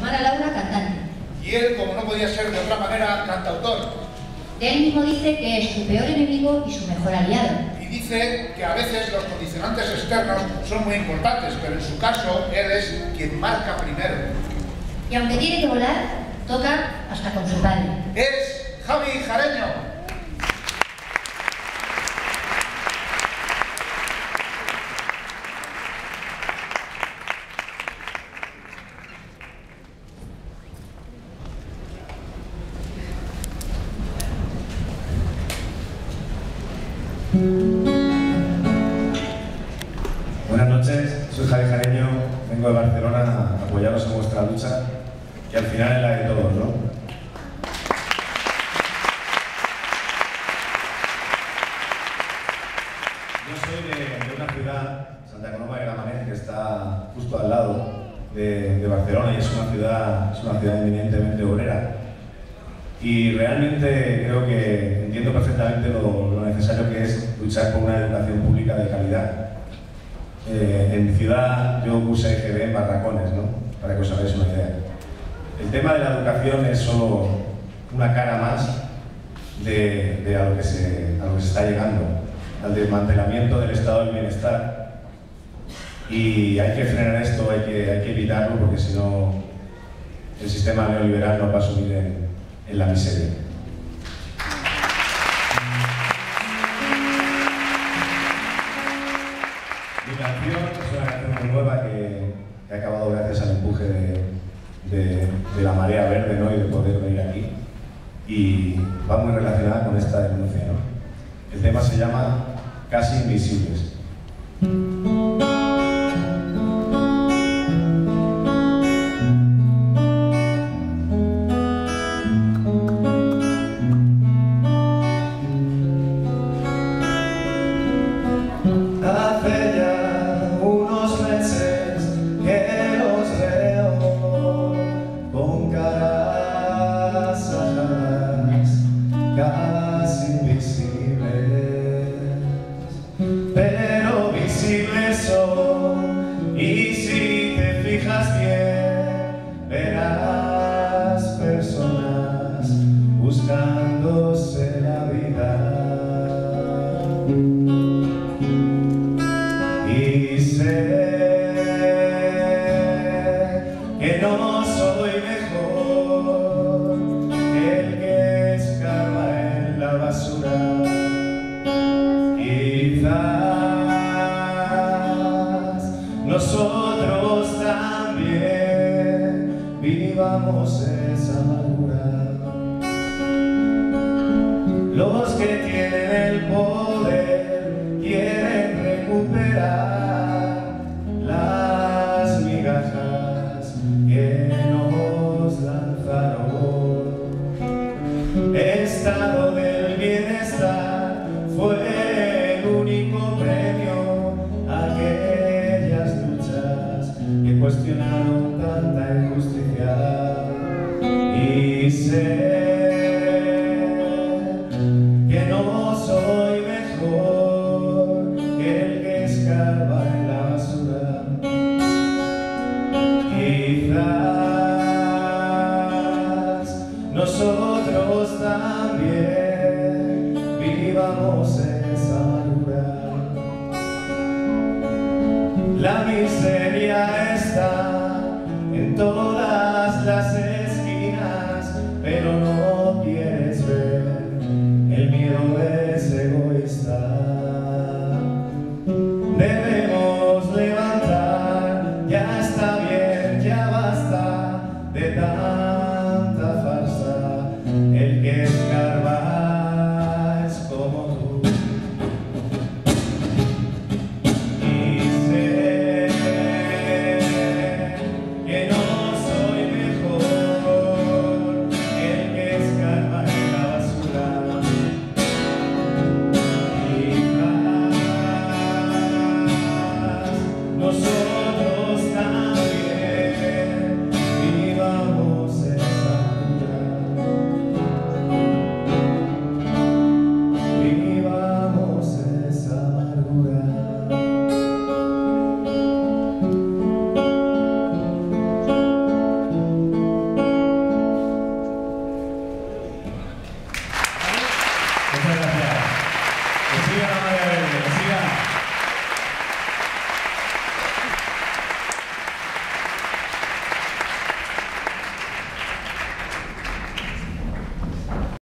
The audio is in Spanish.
hermana Laura, cantante. Y él, como no podía ser de otra manera, cantautor. Él mismo dice que es su peor enemigo y su mejor aliado. Y dice que a veces los condicionantes externos son muy importantes, pero en su caso, él es quien marca primero. Y aunque tiene que volar, toca hasta con su padre. Es Javi Jareño. Buenas noches, soy Javi Jareño, vengo de Barcelona a apoyaros en vuestra lucha, que al final es la de todos, ¿no? Yo soy de una ciudad, Santa Coloma de Gramenet, que está justo al lado de Barcelona, y es una ciudad eminentemente obrera. Y realmente creo que entiendo perfectamente lo necesario que es luchar por una educación pública de calidad. En mi ciudad yo puse EGB en Barracones, ¿no? Para que os hagáis una idea. El tema de la educación es solo una cara más de a lo que se está llegando, al desmantelamiento del estado del bienestar. Y hay que frenar esto, hay que evitarlo, porque si no el sistema neoliberal nos va a sumir en la miseria. Mi canción es una canción muy nueva que ha acabado gracias al empuje de la marea verde, ¿no? Y de poder venir aquí. Y va muy relacionada con esta denuncia, ¿no? El tema se llama Casi Invisibles. Casi invisibles, pero visibles son, y si te fijas bien, verás personas buscándose la vida. Y sé que no soy mejor que el que escarba en la basura. Quizás nosotros también vivamos esa amargura. Los que tienen el poder quieren recuperar las migajas que nos lanzaron. Estado del bienestar fue el único premio a aquellas luchas que cuestionaron tanta injusticia. Y sé que no soy mejor que el que escarba en la basura. Quizás nosotros también vivamos esa amargura. La miseria